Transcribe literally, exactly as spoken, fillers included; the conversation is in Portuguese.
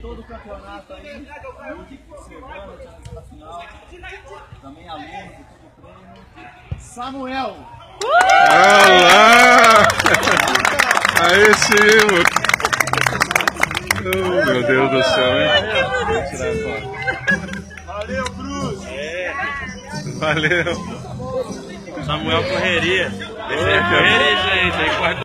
todo o campeonato aí, chegando na final, também aluno de todo o prêmio, Samuel! Olá! Aí sim, oh, meu Deus do céu, hein? Valeu, Bruce! É. Valeu! Samuel correria. Esse é correria, gente.